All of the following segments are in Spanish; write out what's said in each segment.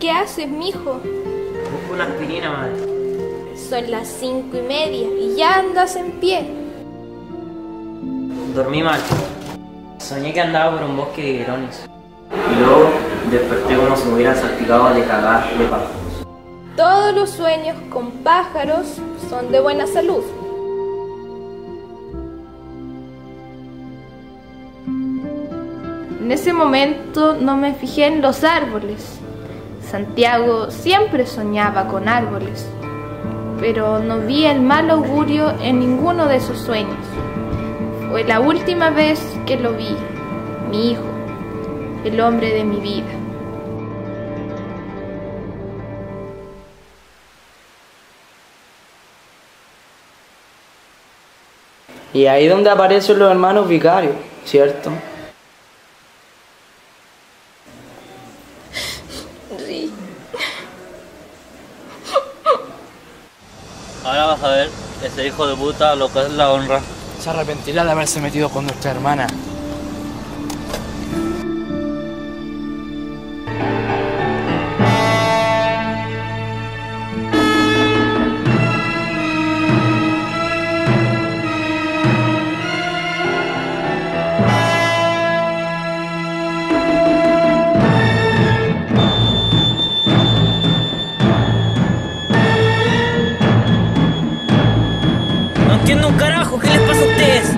¿Qué haces, mijo? Busco una aspirina, madre. Son las 5:30 y ya andas en pie. Dormí mal. Soñé que andaba por un bosque de higuerones. Y luego desperté como si me hubieran salpicado de cagar de pájaros. Todos los sueños con pájaros son de buena salud. En ese momento no me fijé en los árboles. Santiago siempre soñaba con árboles, pero no vi el mal augurio en ninguno de sus sueños. Fue la última vez que lo vi, mi hijo, el hombre de mi vida. Y ahí donde aparecen los hermanos vicarios, ¿cierto? Sí. Ahora vas a ver, ese hijo de puta, lo que es la honra. Se arrepentirá de haberse metido con nuestra hermana. No entiendo un carajo, ¿qué les pasa a ustedes?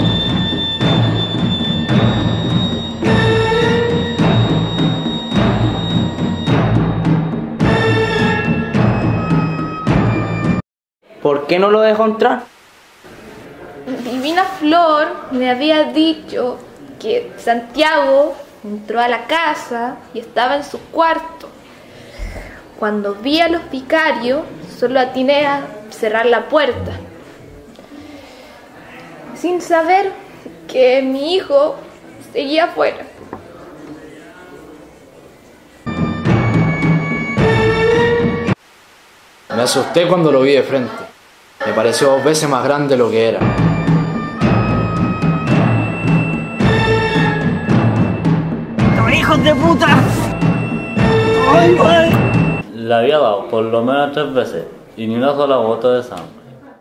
¿Por qué no lo dejó entrar? Divina Flor me había dicho que Santiago entró a la casa y estaba en su cuarto. Cuando vi a los vicarios, solo atiné a cerrar la puerta, sin saber que mi hijo seguía afuera. Me asusté cuando lo vi de frente. Me pareció 2 veces más grande de lo que era. ¡Hijos de puta! ¡Ay, madre! Le había dado por lo menos 3 veces y ni una sola gota de sangre.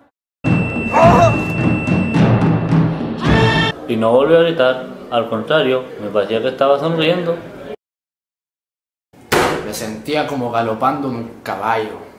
Y no volvió a gritar, al contrario, me parecía que estaba sonriendo. Me sentía como galopando en un caballo.